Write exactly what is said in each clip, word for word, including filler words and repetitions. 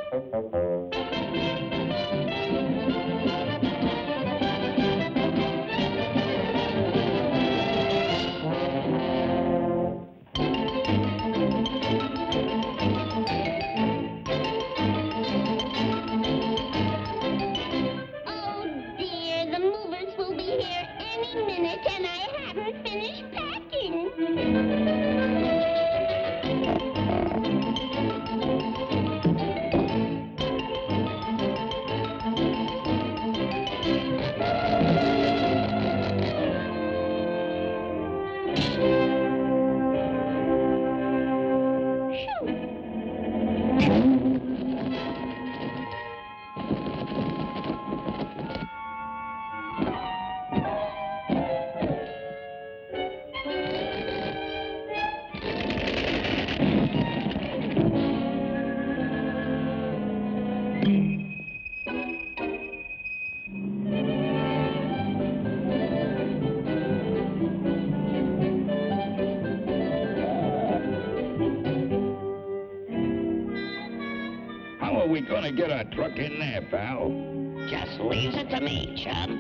How are we gonna get our truck in there, pal? Just leaves it to me, chum.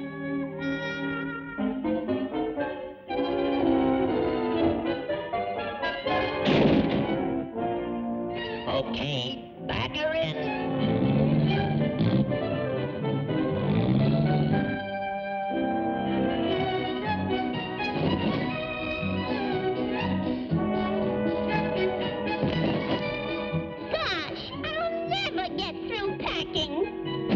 Okay, back her in. Gosh, I'll never get through packing.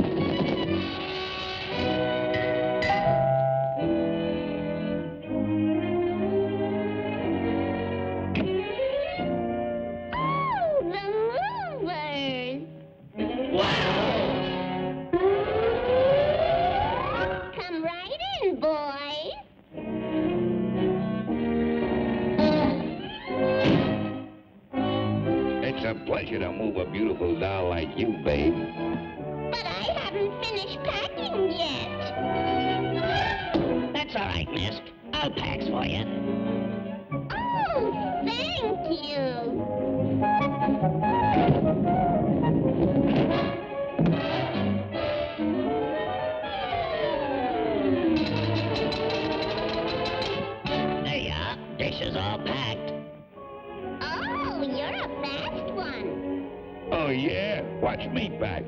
It's a pleasure to move a beautiful doll like you, babe. But I haven't finished packing yet. That's all right, miss. I'll pack for you. Oh, thank you. There you are. Dishes all packed. Oh, you're a fast one. Oh, yeah? Watch me pack.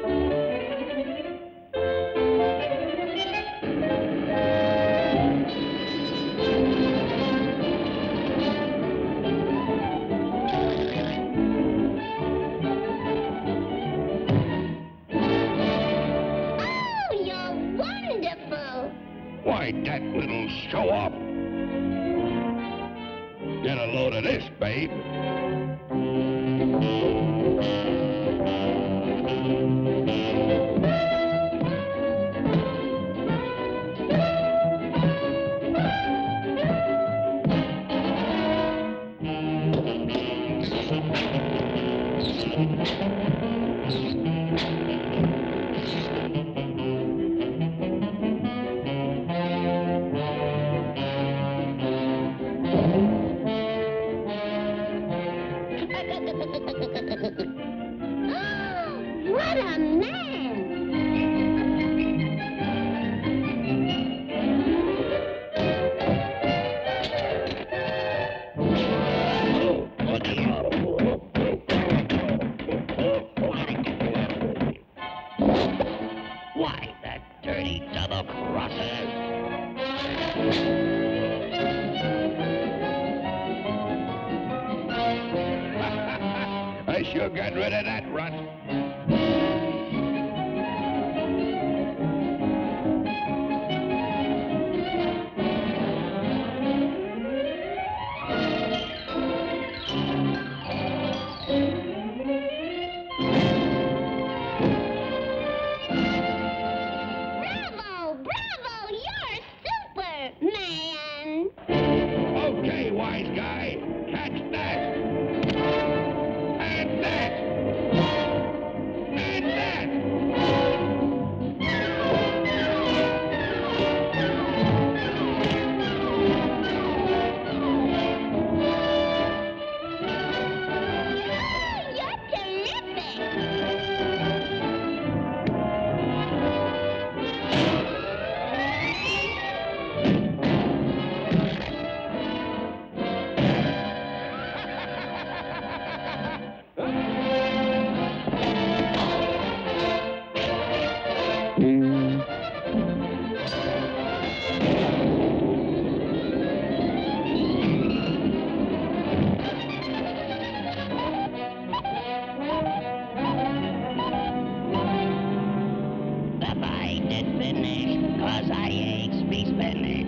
Oh, you're wonderful. Why, that little show-off. Get a load of this, babe. What a man! Why, that dirty double-crosser. I sure got rid of that rut. Bravo! Bravo! You're Superman! Okay, wise guy. Catch that. And that. And 'cause I aches me spinning.